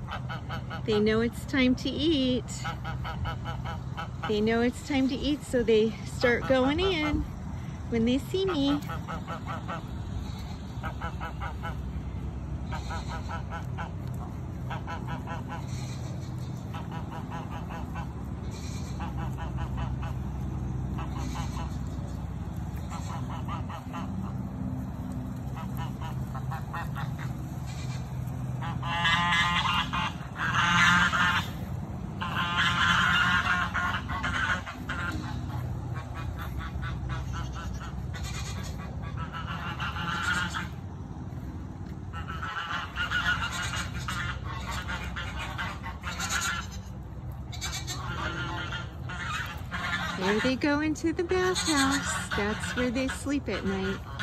They know it's time to eat. They know it's time to eat, so they start going in when they see me. There they go into the bathhouse. That's where they sleep at night.